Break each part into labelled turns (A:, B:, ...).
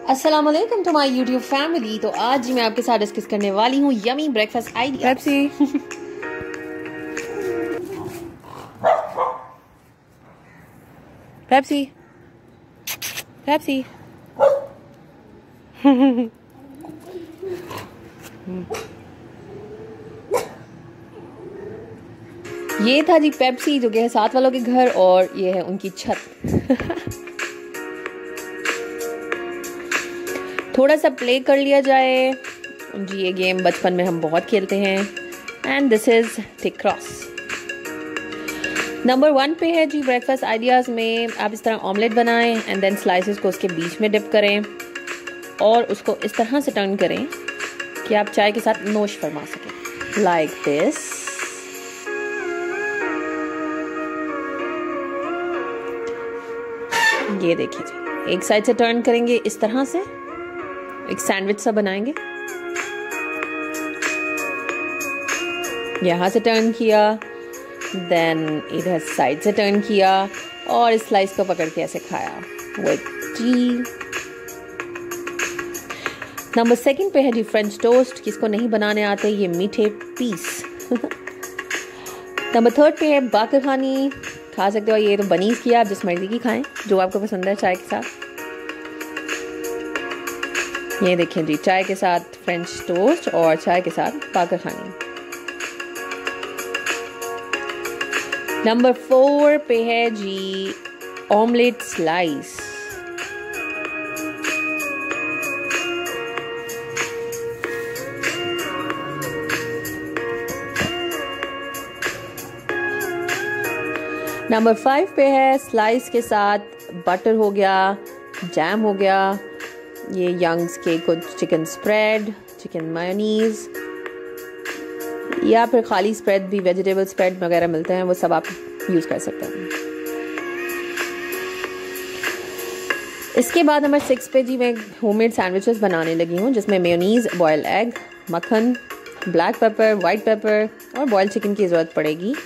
A: अस्सलाम वालेकुम to my YouTube family. तो आज मैं आपके साथ डिस्कस करने वाली हूँ yummy breakfast idea. Pepsi Pepsi Pepsi ये था जी पेप्सी जो कि है साथ वालों के घर और ये है उनकी छत। थोड़ा सा प्ले कर लिया जाए जी। ये गेम बचपन में हम बहुत खेलते हैं। And this is tick cross. Number 1 पे है जी ब्रेकफास्ट आइडियाज़ में आप इस तरह ऑमलेट बनाएं एंड देन स्लाइसेस को उसके बीच में डिप करें और उसको इस तरह से टर्न करें कि आप चाय के साथ नोश फरमा सकें, लाइक दिस। ये देखिए जी, एक साइड से टर्न करेंगे इस तरह से, एक सैंडविच सा बनाएंगे। यहां से टर्न किया, देन इधर साइड से टर्न किया और इस स्लाइस को पकड़ के ऐसे खाया विद टी। नंबर 2 पे है जी फ्रेंच टोस्ट। किसको नहीं बनाने आते ये मीठे पीस। नंबर 3 पे है बाकरखानी। खा सकते हो, ये तो बनीज की, आप जिस मर्जी की खाएं जो आपको पसंद है चाय के साथ। ये देखें जी, चाय के साथ फ्रेंच टोस्ट और चाय के साथ बाकरखानी। नंबर 4 पे है जी ऑमलेट स्लाइस। नंबर 5 पे है स्लाइस के साथ बटर हो गया, जैम हो गया, ये यंग्स के कुछ चिकन स्प्रेड, चिकन मायोनीज या फिर खाली स्प्रेड भी, वेजिटेबल स्प्रेड वगैरह मिलते हैं, वो सब आप यूज़ कर सकते हैं। इसके बाद नंबर 6 पे जी मैं होममेड सैंडविचेस बनाने लगी हूँ जिसमें मेयोनीज, बॉयल एग, मक्खन, ब्लैक पेपर, वाइट पेपर और बॉयल चिकन की ज़रूरत पड़ेगी।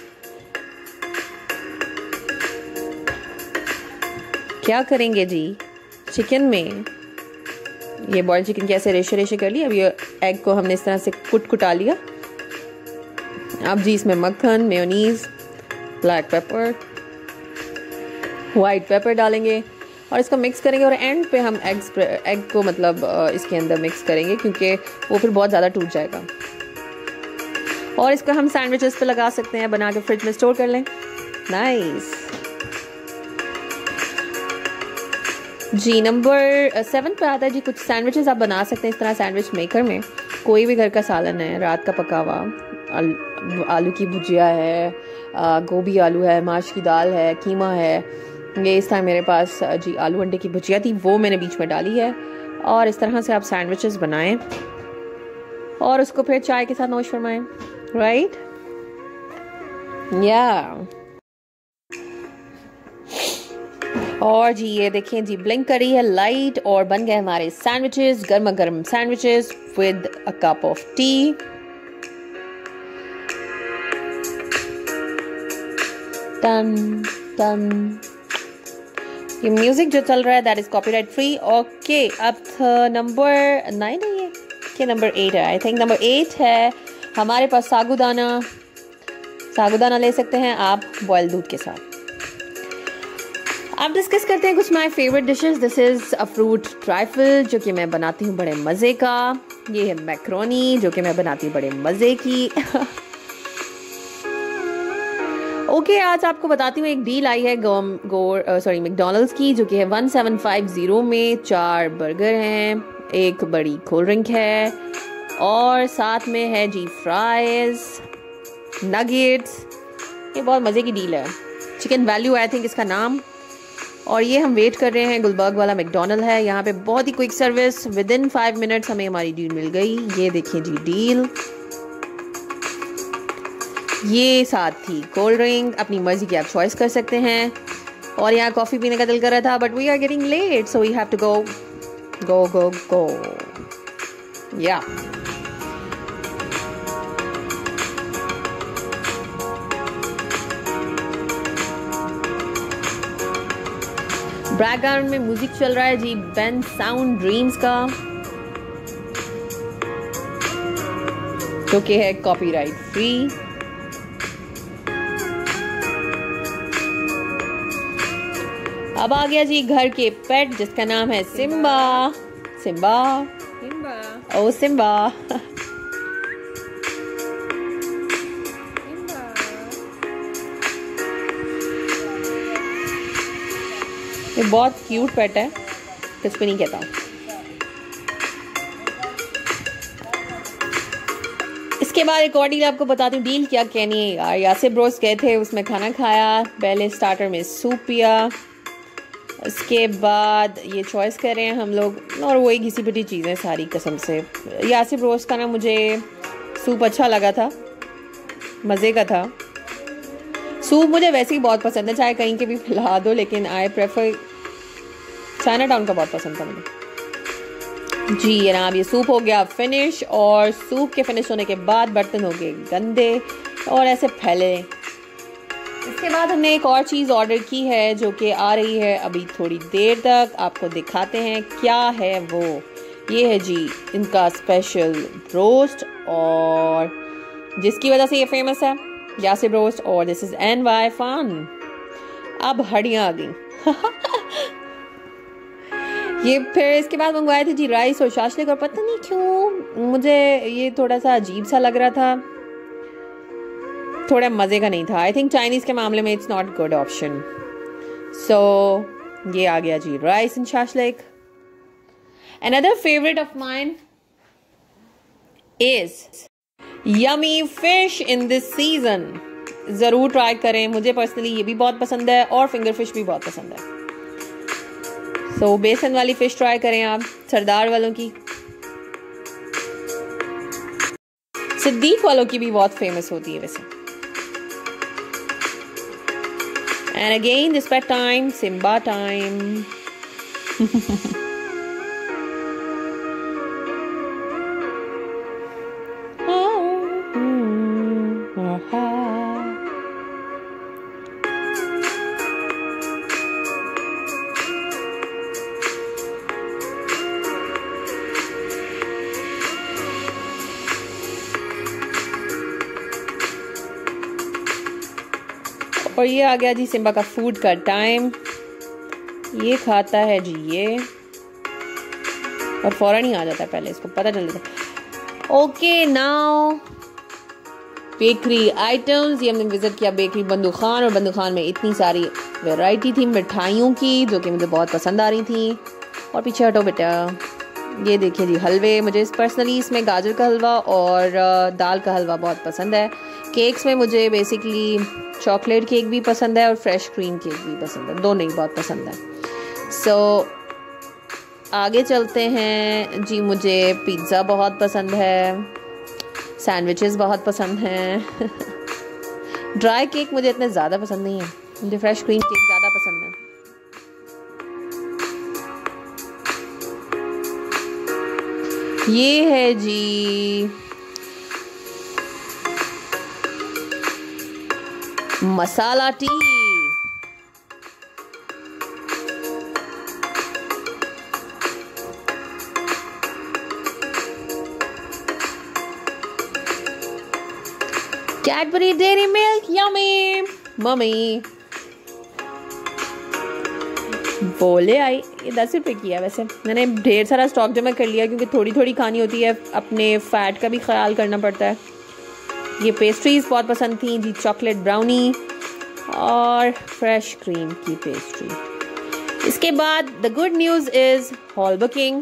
A: क्या करेंगे जी, चिकन में ये बॉयल चिकन के ऐसे रेशे रेशे कर लिए। अब ये एग को हमने इस तरह से कुटा लिया। अब जी इसमें मक्खन, mayonnaise, black pepper, white pepper डालेंगे और इसको मिक्स करेंगे और एंड पे हम एग को मतलब इसके अंदर मिक्स करेंगे क्योंकि वो फिर बहुत ज़्यादा टूट जाएगा। और इसको हम सैंडविचेस पे लगा सकते हैं, बना के फ्रिज में स्टोर कर लें। नाइस जी। नंबर 7 पे आता है जी कुछ सैंडविचेस आप बना सकते हैं इस तरह सैंडविच मेकर में। कोई भी घर का सालन है, रात का पका हुआ, आलू की भुजिया है, गोभी आलू है, माश की दाल है, कीमा है। ये इस तरह मेरे पास जी आलू अंडे की भुजिया थी, वो मैंने बीच में डाली है। और इस तरह से आप सैंडविचेस बनाएं और उसको फिर चाय के साथ नोश फरमाएं, राइट या। और जी ये देखें जी, ब्लिंक करी है लाइट और बन गए हमारे सैंडविचेस, गर्मा गर्म sandwiches with a cup of tea. टन टन। ये म्यूजिक जो चल रहा है that is copyright free. Okay, अब नंबर 9 है ये कि नंबर 8 है, आई थिंक नंबर 8 है हमारे पास सागुदाना। सागुदाना ले सकते हैं आप बॉयल दूध के साथ। अब डिस्कस करते हैं कुछ my favourite dishes. This is a fruit trifle जो कि मैं बनाती हूँ बड़े मज़े का। ये है मैक्रोनी जो कि मैं बनाती हूँ बड़े मज़े की। ओके, आज आपको बताती हूँ एक डील आई है मैकडॉनल्ड्स की जो कि है 1750 में 4 बर्गर हैं, एक बड़ी कोल्ड ड्रिंक है और साथ में है जी फ्राइज, नगेट्स। ये बहुत मज़े की डील है। चिकन वैल्यू आई थिंक इसका नाम। और ये हम वेट कर रहे हैं, गुलबर्ग वाला मैकडॉनल्ड है यहाँ पे। बहुत ही quick service, within 5 minutes हमें हमारी डील मिल गई। ये देखिए जी डील, ये साथ थी कोल्ड ड्रिंक, अपनी मर्जी की आप चॉइस कर सकते हैं। और यहाँ कॉफ़ी पीने का दिल कर रहा था but we are getting late so we have to go go go go या। बैकग्राउंड में म्यूजिक चल रहा है जी बेन साउंड ड्रीम्स का, जो कि है कॉपीराइट फ्री। अब आ गया जी घर के पेट जिसका नाम है सिम्बा। सिम्बा सिम्बा ओ सिम्बा। ये बहुत क्यूट पेट है, किस पे नहीं कहता। इसके बाद एक और डील आपको बताती हूँ। डील क्या कहनी है यार, यासिर ब्रोस गए थे, उसमें खाना खाया, पहले स्टार्टर में सूप पिया, उसके बाद ये चॉइस कर रहे हैं हम लोग, और वही घिसी पिटी चीज़ें सारी कसम से। यासिर ब्रोस का ना मुझे सूप अच्छा लगा था, मज़े का था। सूप मुझे वैसे ही बहुत पसंद है, चाहे कहीं के भी पिला दो, लेकिन आई प्रेफर चाइना टाउन का बहुत पसंद था मुझे जी। जनाब ये सूप हो गया फिनिश, और सूप के फिनिश होने के बाद बर्तन हो गए गंदे और ऐसे फैले। इसके बाद हमने एक और चीज़ ऑर्डर की है जो कि आ रही है अभी थोड़ी देर तक, आपको दिखाते हैं क्या है वो। ये है जी इनका स्पेशल रोस्ट, और जिसकी वजह से ये फेमस है, यासिर रोस्ट, और दिस इज NY फन। अब हड्डियां आ गई। ये फिर इसके बाद मंगवाए थे जी राइस और शाशलिक, और पता नहीं क्यों मुझे ये थोड़ा सा अजीब सा लग रहा था, थोड़ा मज़े का नहीं था। आई थिंक चाइनीज़ के मामले में it's not good option. So ये आ गया जी rice and shashlik. Another favourite of mine is yummy fish in this season. ज़रूर ट्राई करें, मुझे पर्सनली ये भी बहुत पसंद है, और फिंगर फिश भी बहुत पसंद है। सो बेसन वाली फिश ट्राई करें आप, सरदार वालों की, सिद्दीक वालों की भी बहुत फेमस होती है वैसे। And again, this pet time, Simba time. और ये आ गया जी सिम्बा का फूड का टाइम। ये खाता है जी ये, और फौरन ही आ जाता है, पहले इसको पता चल जाता। Okay now bakery items. ये हमने विजिट किया बेकरी बंदू खान, और बंदू खान में इतनी सारी वैरायटी थी मिठाइयों की जो कि मुझे बहुत पसंद आ रही थी। और पीछे हटो बेटा, ये देखिए जी हलवे। मुझे पर्सनली इसमें गाजर का हलवा और दाल का हलवा बहुत पसंद है। केक्स में मुझे बेसिकली चॉकलेट केक भी पसंद है और फ्रेश क्रीम केक भी पसंद है, दोनों ही बहुत पसंद है। सो आगे चलते हैं जी। मुझे पिज़्ज़ा बहुत पसंद है, सैंडविचेस बहुत पसंद हैं। ड्राई केक मुझे इतने ज़्यादा पसंद नहीं है, मुझे फ्रेश क्रीम केक ज़्यादा पसंद है। ये है जी masala tea. Cadbury Dairy Milk yummy mummy. बोले आई ये 10 रुपए की है। वैसे मैंने ढेर सारा स्टॉक जमा कर लिया क्योंकि थोड़ी थोड़ी खानी होती है, अपने फैट का भी ख्याल करना पड़ता है। ये पेस्ट्रीज बहुत पसंद थी जी, चॉकलेट ब्राउनी और फ्रेश क्रीम की पेस्ट्री। इसके बाद the good news is hall booking.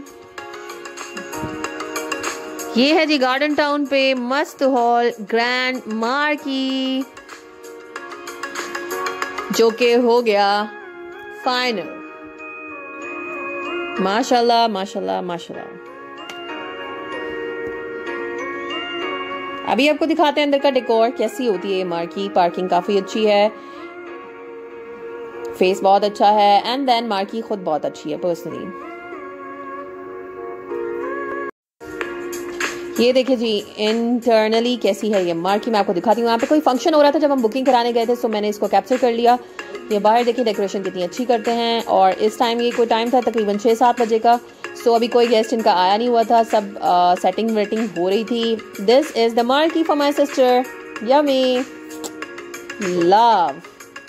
A: ये है जी गार्डन टाउन पे मस्त हॉल ग्रैंड मार्की, जो कि हो गया फाइनल। माशाल्लाह माशाल्लाह माशाल्लाह। अभी आपको दिखाते हैं अंदर का डेकोर कैसी होती है मार्की। पार्किंग काफी अच्छी है, फेस बहुत अच्छा है, एंड देन मार्की खुद बहुत अच्छी है पर्सनली। ये देखिए जी इंटरनली कैसी है ये मार्की, मैं आपको दिखाती हूँ। यहाँ पे कोई फंक्शन हो रहा था जब हम बुकिंग कराने गए थे, सो मैंने इसको कैप्चर कर लिया। ये बाहर देखिए डेकोरेशन कितनी अच्छी करते हैं। और इस टाइम ये कोई टाइम था तकरीबन 6-7 बजे का। सो अभी कोई गेस्ट इनका आया नहीं हुआ था, सब सेटिंग वेटिंग हो रही थी। This is the marquee for my sister, yummy, love.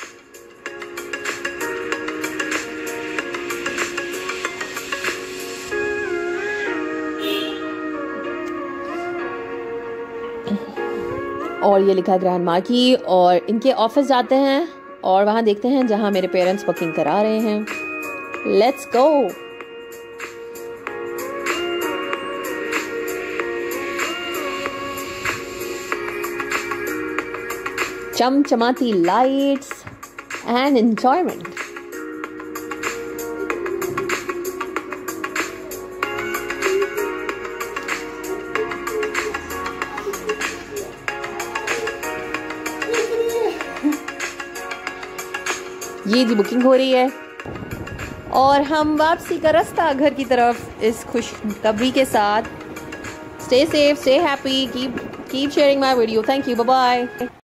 A: और ये लिखा है ग्रैंड मार्की। और इनके ऑफिस जाते हैं और वहाँ देखते हैं जहाँ मेरे पेरेंट्स बुकिंग करा रहे हैं। Let's go. चमचमाती लाइट्स एंड एंजॉयमेंट। ये जी बुकिंग हो रही है और हम वापसी का रास्ता घर की तरफ इस खुशखबरी के साथ। Stay safe, stay happy, keep sharing my video. Thank you, bye bye.